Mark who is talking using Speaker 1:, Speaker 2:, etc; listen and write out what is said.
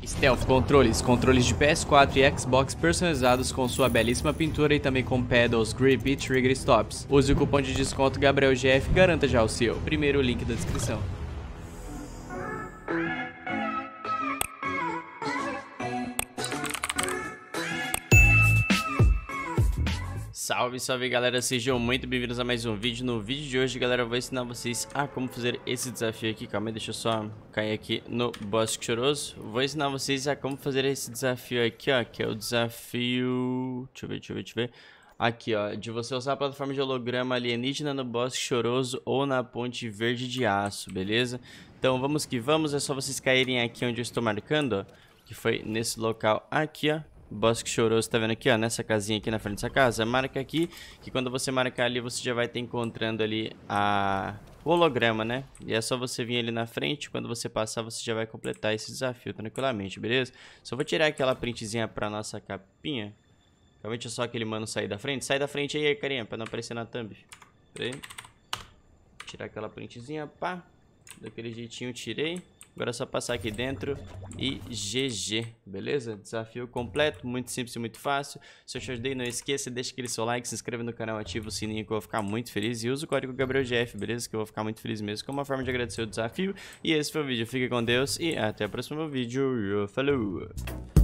Speaker 1: Stealth Controles, controles de PS4 e Xbox personalizados com sua belíssima pintura e também com pedals, grip e trigger stops. Use o cupom de desconto GabrielGF e garanta já o seu. Primeiro link da descrição. Salve, salve galera, sejam muito bem-vindos a mais um vídeo. No vídeo de hoje, galera, eu vou ensinar vocês a como fazer esse desafio aqui. Calma aí, deixa eu só cair aqui no Bosque Choroso. Vou ensinar vocês a como fazer esse desafio aqui, ó, que é o desafio... Deixa eu ver. Aqui, ó, de você usar a plataforma de holograma alienígena no Bosque Choroso ou na Ponte Verde de Aço, beleza? Então vamos que vamos, é só vocês caírem aqui onde eu estou marcando, ó, que foi nesse local aqui, ó. Bosque Choroso, tá vendo aqui, ó, nessa casinha aqui na frente dessa casa, marca aqui, que quando você marcar ali, você já vai estar encontrando ali o holograma, né? E é só você vir ali na frente, quando você passar, você já vai completar esse desafio tranquilamente, beleza? Só vou tirar aquela printzinha pra nossa capinha. Realmente é só aquele mano sair da frente. Sai da frente aí, carinha, pra não aparecer na thumb. Pera aí. Tirar aquela printzinha, pá. Daquele jeitinho, tirei. Agora é só passar aqui dentro e GG, beleza? Desafio completo, muito simples e muito fácil. Se eu te ajudei, não esqueça, deixa aquele seu like, se inscreve no canal, ativa o sininho que eu vou ficar muito feliz. E usa o código GabrielGF, beleza? Que eu vou ficar muito feliz mesmo, como uma forma de agradecer o desafio. E esse foi o vídeo, fica com Deus e até o próximo vídeo. Falou!